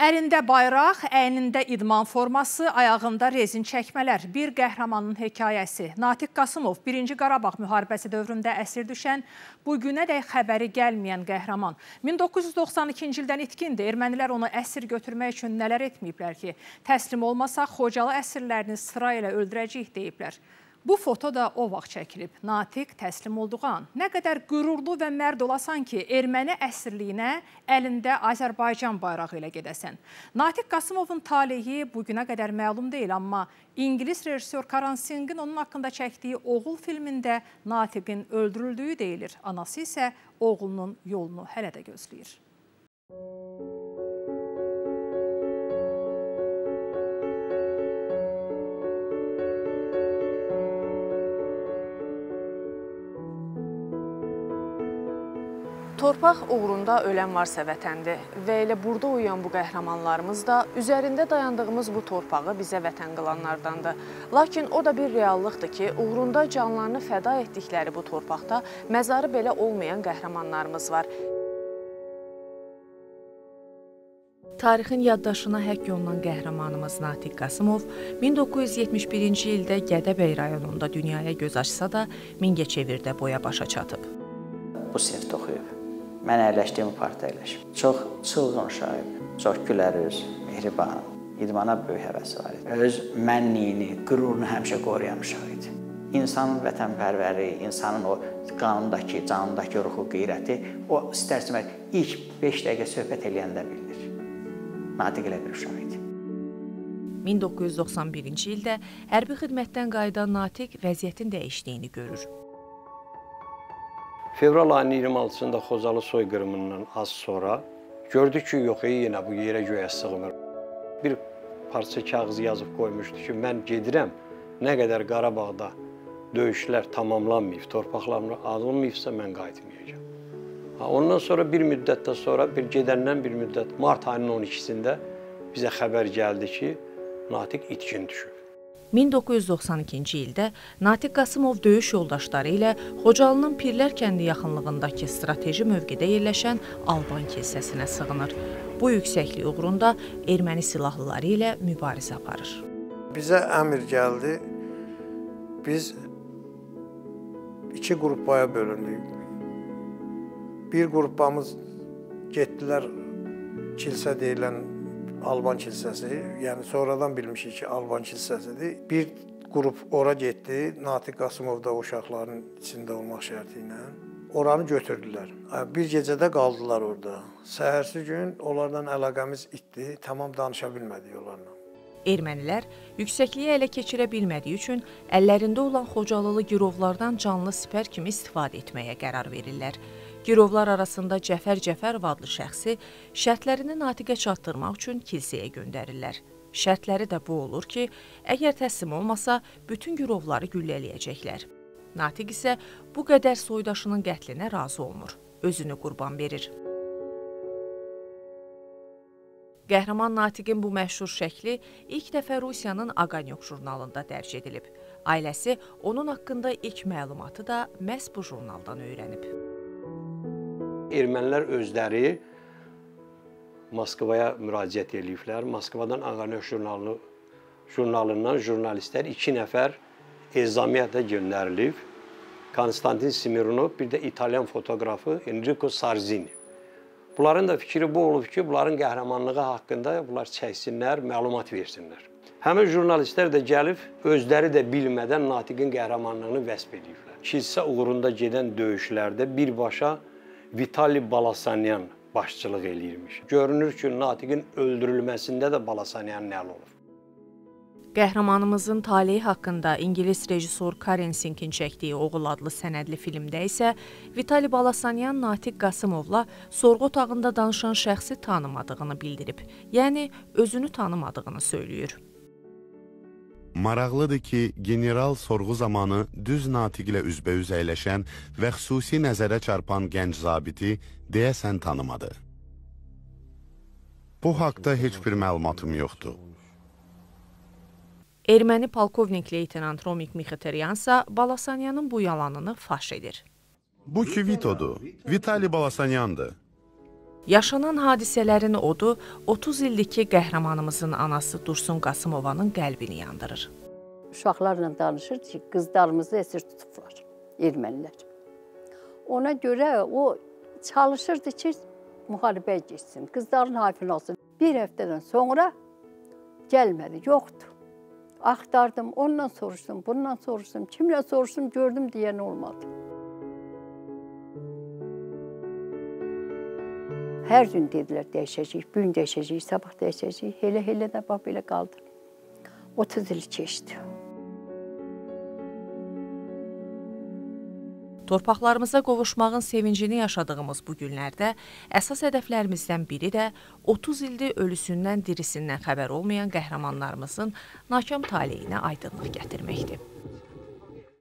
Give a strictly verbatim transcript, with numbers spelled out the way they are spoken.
Əlində bayraq, əynində idman forması, ayağında rezin çəkmələr. Bir qəhrəmanın hekayəsi. Natiq Qasımov birinci Qarabağ müharibəsi dövründə əsir düşən, bugünədək xəbəri gəlməyən qəhrəman. min doqquz yüz doxsan ikinci ildən itkindir. Ermənilər onu əsir götürmək üçün nələr etməyiblər ki? Təslim olmasa Xocalı əsirlərini sıra ilə öldürəcəyik deyiblər. Bu foto da o vaxt çəkilib. Natiq təslim olduğu an. Nə qədər qürurlu və mərd olasan ki, erməni əsirliyinə əlində Azərbaycan bayrağı ilə gedəsən. Natiq Qasımovun taleyi bugünə qədər məlum deyil, amma İngilis rejissor Karan Singh'in onun haqqında çəkdiyi Oğul filmində Natiqin öldürüldüyü deyilir. Anası isə oğlunun yolunu hələ də gözləyir. Torpaq uğrunda ölən varsa vətəndir və elə burada uyuyan bu qəhrəmanlarımız da üzərində dayandığımız bu torpağı bizə vətən qılanlardandır. Lakin o da bir reallıqdır ki, uğrunda canlarını fəda etdikləri bu torpaqda məzarı belə olmayan qəhrəmanlarımız var. Tarixin yaddaşına həkk olunan qəhrəmanımız Natiq Qasımov min doqquz yüz yetmiş birinci ildə Gədəbəy rayonunda dünyaya göz açsa da Mingəçevirdə boya başa çatıb. Bu sinifdə oxuyub. Mən əyləşdiyim partda əyləşib. Çox çılğın uşaq idi. Çox gülərüz, mehriban, idmana böyük həvəsi var idi. Öz mənliyini, qürurunu həmişə qoruyan uşaq idi. İnsanın vətənpərvəri, insanın o qanındakı, canındakı ruhu, qeyrəti, o istər-istəməz ilk beş dəqiqə söhbət eləyəndə bilinir. Natiq elə bir uşaq idi. min doqquz yüz doxsan birinci ildə hərbi xidmətdən qayıdan Natiq vəziyyətin dəyişdiyini görür. Fevral ayının iyirmi altısında Xocalı soyqırımından az sonra gördük ki, yox, yenə bu yerə göyə sığmır. Bir parça kağız yazıb qoymuşdu ki, mən gedirəm, nə qədər Qarabağda döyüşlər tamamlanmayıb, torpaqlarımı alınmayıbsa mən qayıtmayacağım. Ondan sonra bir müddətdən sonra, bir gedəndən bir müddət, mart ayının on ikisində bizə xəbər gəldi ki, Natiq itkin düşüb. min doqquz yüz doxsan ikinci ildə Natiq Qasımov döyüş yoldaşları ilə Xocalının Pirlər kəndi yaxınlığındakı strateji mövqedə yerləşən Alban kilsəsinə sığınır. Bu yüksəklik uğrunda erməni silahlıları ilə mübarizə aparır. Bizə əmr gəldi, biz iki qrupaya bölündük. Bir qrupamız getdilər kilsə deyilən Alban kilsəsi, yəni sonradan bilmişik ki, Alban kilsəsidir. Bir qrup ora getdi, Natiq Qasımov da uşaqların içində olmaq şərti ilə. Oranı götürdülər. Bir gecədə qaldılar orada. Səhərsi gün onlardan əlaqəmiz itdi, tamam danışa bilmədik onlarla. Ermənilər yüksəkliyi ələ keçirə bilmədiyi üçün əllərində olan Xocalılı girovlardan canlı sipər kimi istifadə etməyə qərar verirlər. Girovlar arasında Cəfər Cəfərov adlı şəxsi şərtlərini Natiqə çatdırmaq üçün kilsəyə göndərirlər. Şərtləri də bu olur ki, əgər təslim olmasa, bütün girovları güllələyəcəklər. Natiq isə bu qədər soydaşının qətlinə razı olmur, özünü qurban verir. Qəhrəman Natiqin bu məşhur şəkli ilk dəfə Rusiyanın Aqanyok jurnalında dərc edilib. Ailəsi onun haqqında ilk məlumatı da məhz bu jurnaldan öyrənib. Ermənilər özləri Moskvaya müraciət ediblər. Moskvadan Aqanyok jurnalı, jurnalından jurnalistlər iki nəfər ezamiyyətə göndərilib. Konstantin Smirnov, bir də İtalyan fotoğrafı Enrico Sarzini. Bunların da fikri bu olub ki, bunların qəhrəmanlığı haqqında bunlar çəksinlər, məlumat versinlər. Həmin jurnalistlər də gəlib, özləri də bilmədən Natiqin qəhrəmanlığını vəsb ediblər. Kilsə uğrunda gedən döyüşlərdə birbaşa Vitali Balasanyan başçılıq eləyirmiş. Görünür ki, Natiqin öldürülməsində də Balasanyanın əli olub. Qəhrəmanımızın taleyi haqqında İngilis rejissor Karan Singh'in çəkdiyi Oğul adlı sənədli filmdə isə Vitali Balasanyan Natiq Qasımovla sorğu otağında danışan şəxsi tanımadığını bildirib, yəni özünü tanımadığını söylüyor. Maraqlıdır ki, general sorğu zamanı düz Natiq ilə üzbəüz əyləşən və xüsusi nəzərə çarpan gənc zabiti deyəsən tanımadı. Bu haqda heç bir məlumatım yoxdur. Erməni polkovnik leytenant Romik Mixiteryansa Balasanyanın bu yalanını faş edir. Bu ki Vitodur, Vitali Balasanyandır. Yaşanan hadisələrin odu otuz illik ki, qəhrəmanımızın anası Dursun Qasımovanın qəlbini yandırır. Uşaqlarla danışırdı ki, qızlarımızı əsir tutublar, ermənilər. Ona görə o çalışırdı ki, müharibəyə geçsin, qızların hafifini olsun. Bir həftədən sonra gəlmədi, yoxdur. Axtardım, ondan soruşdum, bundan soruşdum, kimlə soruşdum, gördüm deyən olmadı. Hər gün dedilər, dəyişəcək, bugün dəyişəcək, sabah dəyişəcək, elə-elə də bax belə qaldı. otuz il keçdi. Torpaqlarımıza qovuşmağın sevincini yaşadığımız bu günlərdə əsas hədəflərimizdən biri də otuz ildir ölüsündən, dirisindən xəbər olmayan qəhrəmanlarımızın nakam taleyinə aydınlıq gətirməkdir.